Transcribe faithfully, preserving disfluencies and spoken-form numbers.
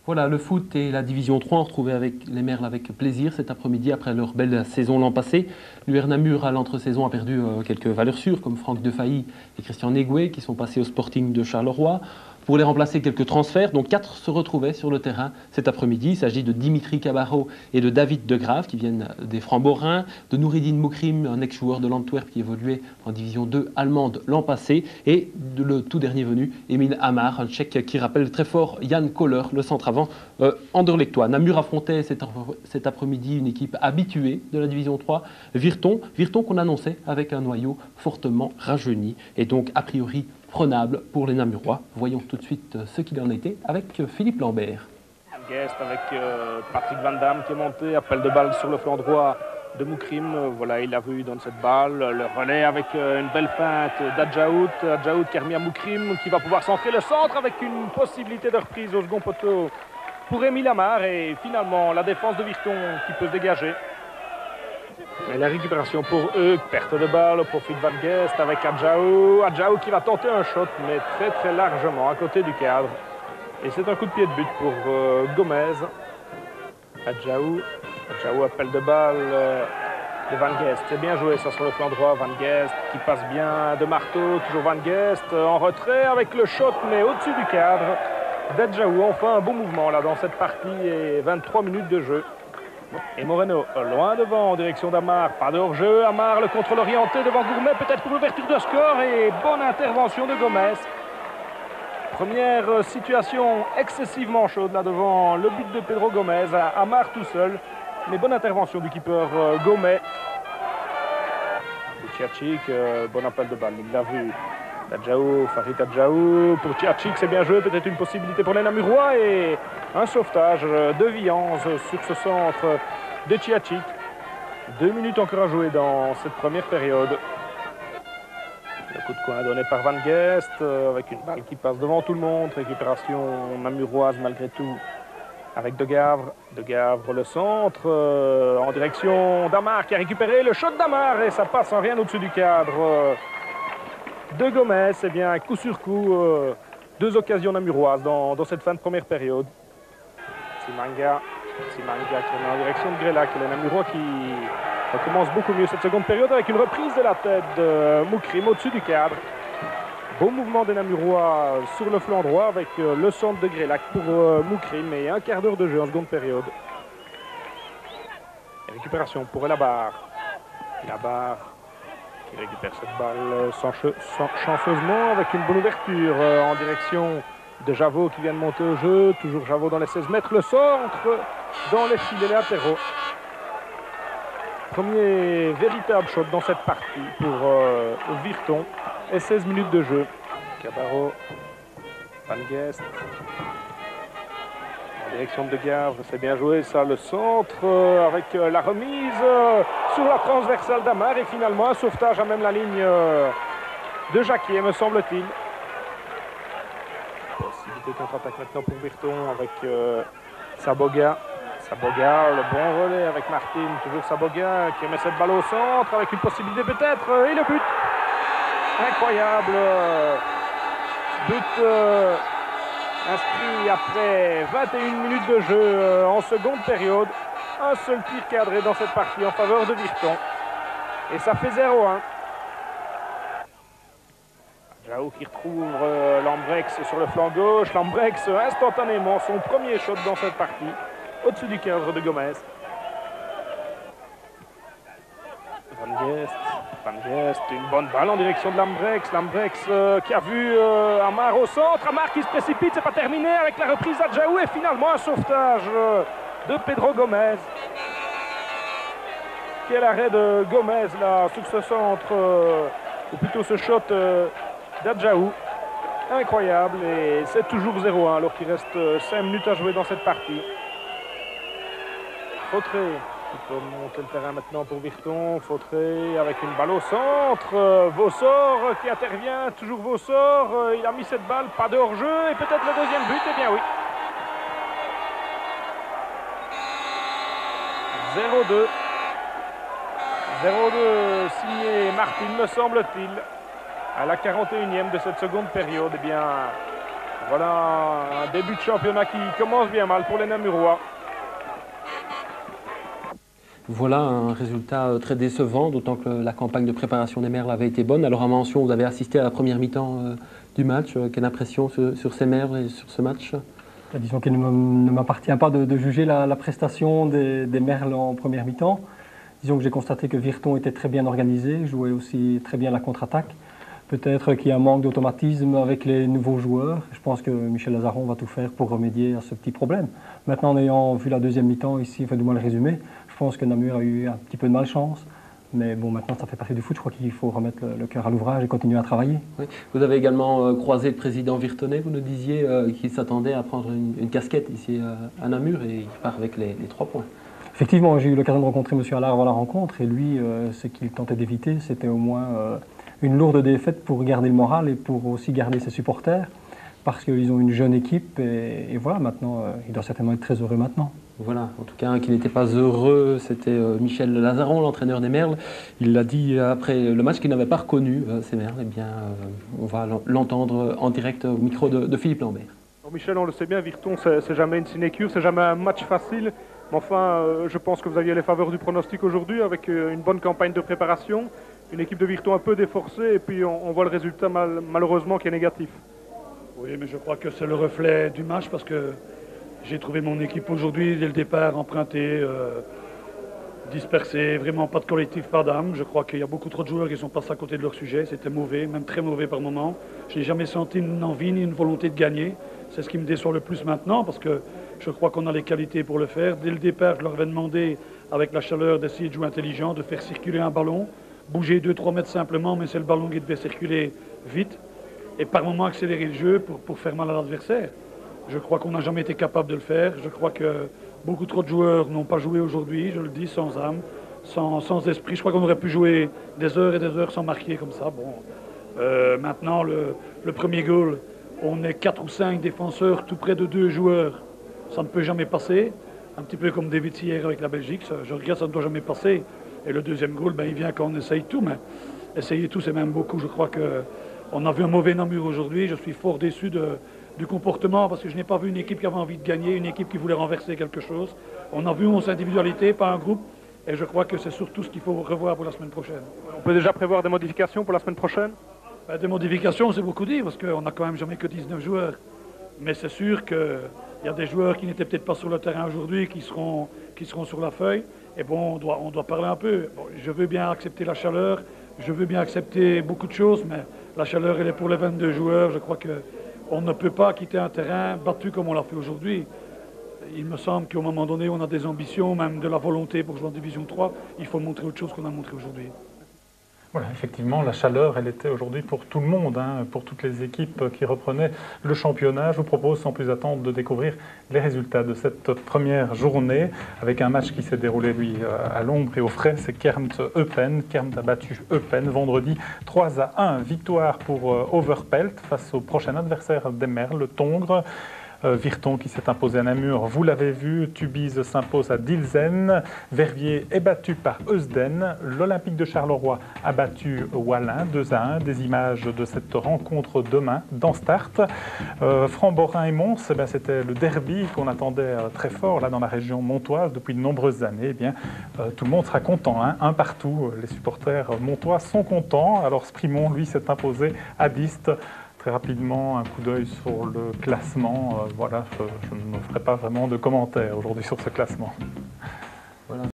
Voilà, le foot et la division trois, on retrouvait avec les Merles avec plaisir cet après-midi après leur belle saison l'an passé. L'U R Namur à l'entre-saison a perdu euh, quelques valeurs sûres comme Franck Defailly et Christian Negoué qui sont passés au Sporting de Charleroi. Pour les remplacer, quelques transferts, dont quatre se retrouvaient sur le terrain cet après-midi. Il s'agit de Dimitri Cabarro et de David Degrave qui viennent des Francs-Borins, de Noureddine Moukrim, un ex-joueur de l'Antwerp qui évoluait en division deux allemande l'an passé, et de le tout dernier venu, Émile Hamar, un Tchèque qui rappelle très fort Jan Koller, le centre avant euh, anderlechtois. Namur affrontait cet, cet après-midi une équipe habituée de la division trois, Virton, Virton qu'on annonçait avec un noyau fortement rajeuni et donc a priori prenable pour les Namurois. Voyons tout de suite ce qu'il en était avec Philippe Lambert. Guest avec euh, Patrick Van Damme qui est monté, appel de balle sur le flanc droit de Moukrim. Euh, voilà, il a vu dans cette balle. Le relais avec euh, une belle feinte d'Adjaout. Adjaout qui a remis à Moukrim qui va pouvoir centrer le centre avec une possibilité de reprise au second poteau pour Émile Hamar. Et finalement, la défense de Virton qui peut se dégager. Et la récupération pour eux, perte de balle au profit de Van Guest avec Adjaout. Adjaout qui va tenter un shot, mais très très largement à côté du cadre. Et c'est un coup de pied de but pour euh, Gomez. Adjaout. Adjaout, appel de balle euh, de Van Guest. C'est bien joué ça sur le flanc droit. Van Guest qui passe bien de marteau. Toujours Van Guest euh, en retrait avec le shot, mais au-dessus du cadre d'Adjaout. Enfin un bon mouvement là dans cette partie et vingt-trois minutes de jeu. Et Moreno, loin devant, en direction d'Hamar. Pas de hors-jeu. Hamar, le contrôle orienté devant Gourmet, peut-être pour l'ouverture de score. Et bonne intervention de Gomez. Première situation excessivement chaude là devant le but de Pedro Gomez. Hamar tout seul. Mais bonne intervention du keeper euh, Gomez. Tchiachik, euh, bon appel de balle. Il l'a vu. Adjaout, Farid Adjaout. Pour Tchiachik, c'est bien joué. Peut-être une possibilité pour les Namurois. Et un sauvetage de Vianze sur ce centre de Tchiachik. Deux minutes encore à jouer dans cette première période. Le coup de coin donné par Van Guest euh, avec une balle qui passe devant tout le monde. Récupération namuroise malgré tout avec De Gavre. De Gavre le centre euh, en direction d'Hamar qui a récupéré le shot d'Hamar et ça passe en rien au-dessus du cadre euh, de Gomez. C'est bien coup sur coup. Euh, deux occasions namuroises dans, dans cette fin de première période. Simanga, Simanga qui est en direction de Grelac et les Namurois qui commence beaucoup mieux cette seconde période avec une reprise de la tête de Moukrim au-dessus du cadre. Beau mouvement des Namurois sur le flanc droit avec le centre de Grelac pour Moukrim et un quart d'heure de jeu en seconde période. Et récupération pour Elabar. Elabar qui récupère cette balle sans, sans, chanceusement avec une bonne ouverture en direction de Javot qui vient de monter au jeu. Toujours Javot dans les seize mètres. Le centre dans les filets latéraux. Premier véritable shot dans cette partie pour euh, Virton et seize minutes de jeu. Cabarro, Van Guest, en direction de De Gavre, c'est bien joué ça, le centre euh, avec euh, la remise euh, sur la transversale d'Hamar et finalement un sauvetage à même la ligne euh, de Jacquier, me semble-t-il. Possibilité de contre-attaque maintenant pour Virton avec euh, Saboga. Saboga, le bon relais avec Martin, toujours Saboga qui met cette balle au centre avec une possibilité peut-être, et le but. Incroyable. But euh, inscrit après vingt et une minutes de jeu euh, en seconde période. Un seul tir cadré dans cette partie en faveur de Virton. Et ça fait zéro un. Jao qui retrouve euh, Lambrex sur le flanc gauche. Lambrex instantanément son premier shot dans cette partie. Au-dessus du cadre de Gomez. Van Guest, Van Guest, une bonne balle en direction de Lambrex. Lambrex euh, qui a vu euh, Hamar au centre. Hamar qui se précipite, c'est pas terminé avec la reprise d'Adjaout et finalement un sauvetage euh, de Pedro Gomez. Quel arrêt de Gomez là sur ce centre, euh, ou plutôt ce shot euh, d'Adjaout. Incroyable et c'est toujours zéro un alors qu'il reste euh, cinq minutes à jouer dans cette partie. Fautré qui peut monter le terrain maintenant pour Virton. Fautré avec une balle au centre. Euh, Vossor qui intervient. Toujours Vossor. Euh, il a mis cette balle. Pas de hors-jeu. Et peut-être le deuxième but. Eh bien oui. zéro deux. zéro deux signé Martin, me semble-t-il. À la quarante et unième de cette seconde période. Eh bien, Voilà un début de championnat qui commence bien mal pour les Namurois. Voilà un résultat très décevant, d'autant que la campagne de préparation des Merles avait été bonne. Alors à mention, vous avez assisté à la première mi-temps euh, du match. Quelle impression sur, sur ces Merles et sur ce match? Disons qu'il ne m'appartient pas de, de juger la, la prestation des, des Merles en première mi-temps. Disons que j'ai constaté que Virton était très bien organisé, jouait aussi très bien la contre-attaque. Peut-être qu'il y a un manque d'automatisme avec les nouveaux joueurs. Je pense que Michel Lazaron va tout faire pour remédier à ce petit problème. Maintenant, en ayant vu la deuxième mi-temps ici, enfin du moins le résumé, je pense que Namur a eu un petit peu de malchance. Mais bon, maintenant, ça fait partie du foot. Je crois qu'il faut remettre le, le cœur à l'ouvrage et continuer à travailler. Oui. Vous avez également euh, croisé le président Virtonnet. Vous nous disiez euh, qu'il s'attendait à prendre une, une casquette ici euh, à Namur et il part avec les, les trois points. Effectivement, j'ai eu l'occasion de rencontrer M. Allard avant la rencontre. Et lui, euh, ce qu'il tentait d'éviter, c'était au moins euh, une lourde défaite pour garder le moral et pour aussi garder ses supporters. Parce qu'ils ont une jeune équipe. Et, et voilà, maintenant, euh, il doit certainement être très heureux maintenant. Voilà, en tout cas, qui n'était pas heureux, c'était euh, Michel Lazaron, l'entraîneur des Merles. Il l'a dit après le match qu'il n'avait pas reconnu euh, ces Merles. Eh bien, euh, on va l'entendre en direct au micro de, de Philippe Lambert. Alors Michel, on le sait bien, Virton, c'est jamais une sinécure, c'est jamais un match facile. Mais enfin, euh, je pense que vous aviez les faveurs du pronostic aujourd'hui avec euh, une bonne campagne de préparation, une équipe de Virton un peu déforcée, et puis on, on voit le résultat mal, malheureusement qui est négatif. Oui, mais je crois que c'est le reflet du match parce que j'ai trouvé mon équipe aujourd'hui, dès le départ, empruntée, euh, dispersée, vraiment pas de collectif, pas d'âme. Je crois qu'il y a beaucoup trop de joueurs qui sont passés à côté de leur sujet. C'était mauvais, même très mauvais par moments. Je n'ai jamais senti une envie ni une volonté de gagner. C'est ce qui me déçoit le plus maintenant parce que je crois qu'on a les qualités pour le faire. Dès le départ, je leur avais demandé, avec la chaleur, d'essayer de jouer intelligent, de faire circuler un ballon, bouger deux trois mètres simplement, mais c'est le ballon qui devait circuler vite et par moments accélérer le jeu pour, pour faire mal à l'adversaire. Je crois qu'on n'a jamais été capable de le faire. Je crois que beaucoup trop de joueurs n'ont pas joué aujourd'hui, je le dis, sans âme, sans, sans esprit. Je crois qu'on aurait pu jouer des heures et des heures sans marquer comme ça. Bon, euh, maintenant, le, le premier goal, on est quatre ou cinq défenseurs tout près de deux joueurs. Ça ne peut jamais passer. Un petit peu comme David hier avec la Belgique. Ça, je regarde, ça ne doit jamais passer. Et le deuxième goal, ben, il vient quand on essaye tout. Mais essayer tout, c'est même beaucoup. Je crois qu'on a vu un mauvais Namur aujourd'hui. Je suis fort déçu de... du comportement, parce que je n'ai pas vu une équipe qui avait envie de gagner, une équipe qui voulait renverser quelque chose. On a vu onze individualités, pas un groupe, et je crois que c'est surtout ce qu'il faut revoir pour la semaine prochaine. On peut déjà prévoir des modifications pour la semaine prochaine? Ben, des modifications, c'est beaucoup dit, parce qu'on n'a quand même jamais que dix-neuf joueurs. Mais c'est sûr qu'il y a des joueurs qui n'étaient peut-être pas sur le terrain aujourd'hui, qui seront, qui seront sur la feuille, et bon, on doit, on doit parler un peu. Bon, je veux bien accepter la chaleur, je veux bien accepter beaucoup de choses, mais la chaleur, elle est pour les vingt-deux joueurs, je crois que on ne peut pas quitter un terrain battu comme on l'a fait aujourd'hui. Il me semble qu'à un moment donné, on a des ambitions, même de la volonté pour jouer en Division trois. Il faut montrer autre chose qu'on a montré aujourd'hui. Voilà, effectivement, la chaleur, elle était aujourd'hui pour tout le monde, hein, pour toutes les équipes qui reprenaient le championnat. Je vous propose sans plus attendre de découvrir les résultats de cette première journée avec un match qui s'est déroulé, lui, à l'ombre et au frais. C'est Kermt-Eupen. Kermt a battu Eupen vendredi trois à un. Victoire pour Overpelt face au prochain adversaire des Merles, le Tongres. Virton qui s'est imposé à Namur, vous l'avez vu. Tubize s'impose à Dilsen. Verviers est battu par Eusden. L'Olympique de Charleroi a battu Wallin deux à un. Des images de cette rencontre demain dans Start. Euh, Franc-Borin et Mons, eh bien, c'était le derby qu'on attendait très fort là dans la région montoise depuis de nombreuses années. Eh bien, euh, tout le monde sera content, hein, un partout. Les supporters montois sont contents. Alors Sprimont, lui, s'est imposé à Diest. Très rapidement, un coup d'œil sur le classement. Euh, voilà, je, je ne ferai pas vraiment de commentaires aujourd'hui sur ce classement. Voilà.